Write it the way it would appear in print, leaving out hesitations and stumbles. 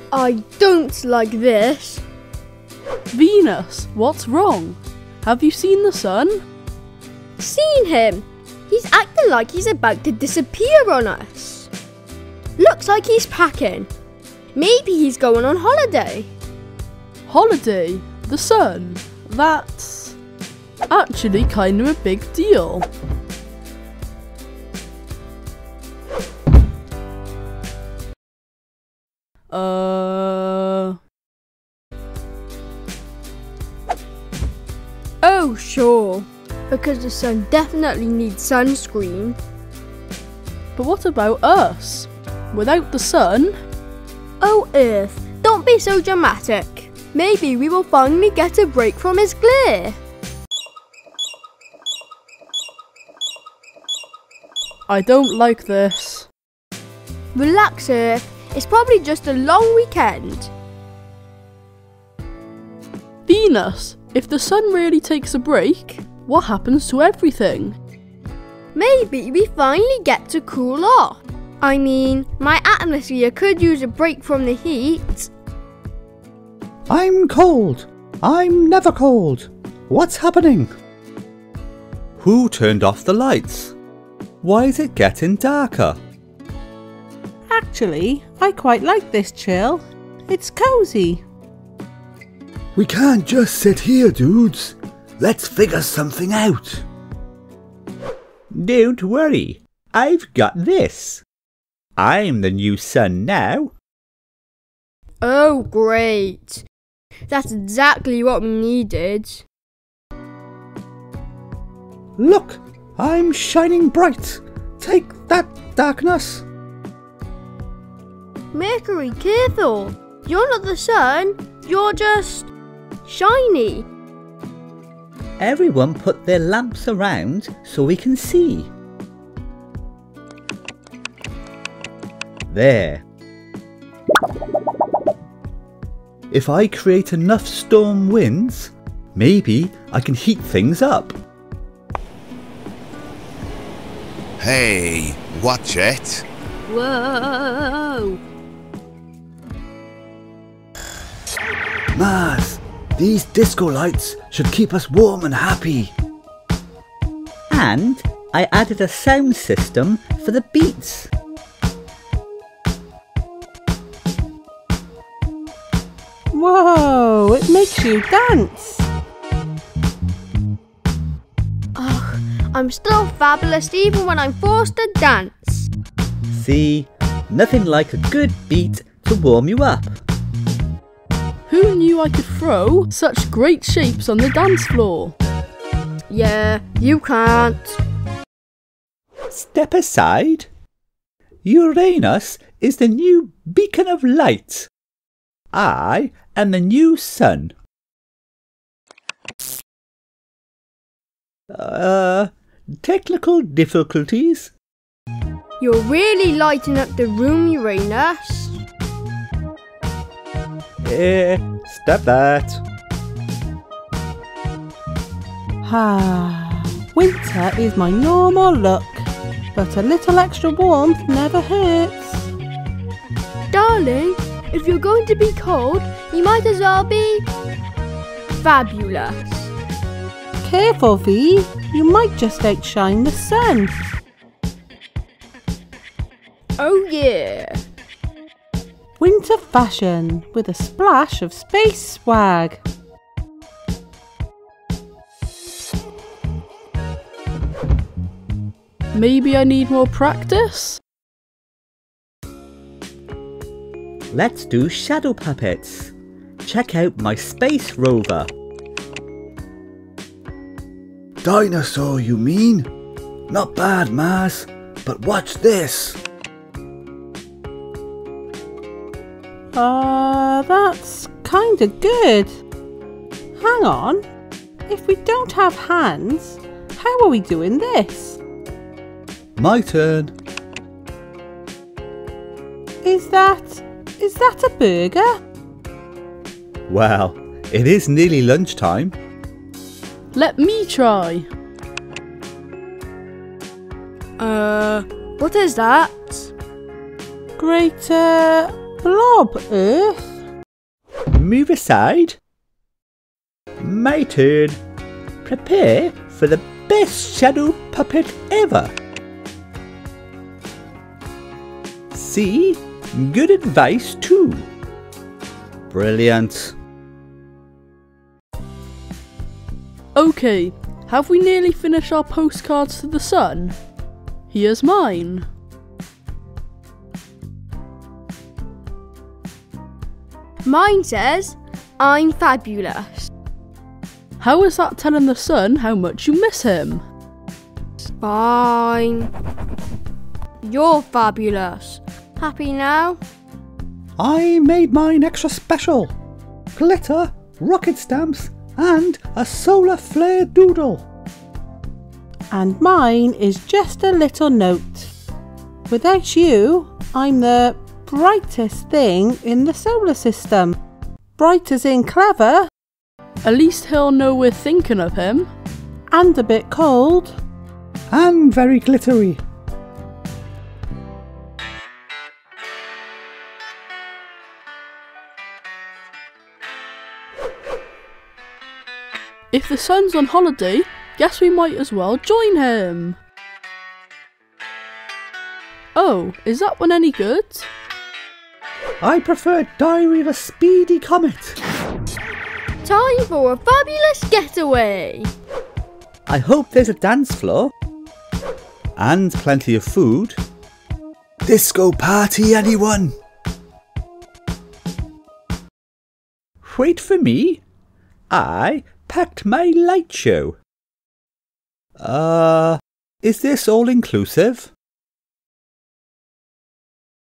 I don't like this. Venus, what's wrong? Have you seen the sun? Seen him? He's acting like he's about to disappear on us. Looks like he's packing. Maybe he's going on holiday. Holiday? The sun? That's actually kind of a big deal. Oh, sure. Because the sun definitely needs sunscreen. But what about us? Without the sun? Oh, Earth, don't be so dramatic. Maybe we will finally get a break from his glare. I don't like this. Relax, Earth. It's probably just a long weekend. Venus, if the sun really takes a break, what happens to everything? Maybe we finally get to cool off. I mean, my atmosphere could use a break from the heat. I'm cold. I'm never cold. What's happening? Who turned off the lights? Why is it getting darker? Actually, I quite like this chill. It's cosy. We can't just sit here, dudes. Let's figure something out. Don't worry, I've got this. I'm the new sun now. Oh, great. That's exactly what we needed. Look, I'm shining bright. Take that, darkness. Mercury, careful. You're not the sun. You're just shiny. Everyone put their lamps around so we can see. There. If I create enough storm winds, maybe I can heat things up. Hey, watch it. Whoa. Mars, these disco lights should keep us warm and happy. And I added a sound system for the beats. Whoa, it makes you dance. Oh, I'm still fabulous even when I'm forced to dance. See, nothing like a good beat to warm you up. Who knew I could throw such great shapes on the dance floor? Yeah, you can't. Step aside. Uranus is the new beacon of light. I am the new sun. Technical difficulties? You're really lighting up the room, Uranus. Stop that. Winter is my normal look, but a little extra warmth never hurts. Darling, if you're going to be cold, you might as well be fabulous. Careful, V. You might just outshine the sun. Oh yeah. Winter fashion with a splash of space swag. Maybe I need more practice? Let's do shadow puppets. Check out my space rover. Dinosaur, you mean? Not bad, Mars, but watch this. That's kinda good. Hang on. If we don't have hands, how are we doing this? My turn. Is that a burger? Well, it is nearly lunchtime. Let me try. What is that? Greater Blob Earth. Move aside. My turn. Prepare for the best shadow puppet ever. See? Good advice too. Brilliant. Okay, have we nearly finished our postcards to the sun? Here's mine. Mine says, I'm fabulous. How is that telling the sun how much you miss him? Fine. You're fabulous. Happy now? I made mine extra special. Glitter, rocket stamps, and a solar flare doodle. And mine is just a little note. Without you, I'm the brightest thing in the solar system. Bright as in clever. At least he'll know we're thinking of him. And a bit cold. And very glittery. If the sun's on holiday, guess we might as well join him. Oh, is that one any good? I prefer Diary of a Speedy Comet. Time for a fabulous getaway. I hope there's a dance floor. And plenty of food. Disco party, anyone? Wait for me. I packed my light show. Is this all inclusive?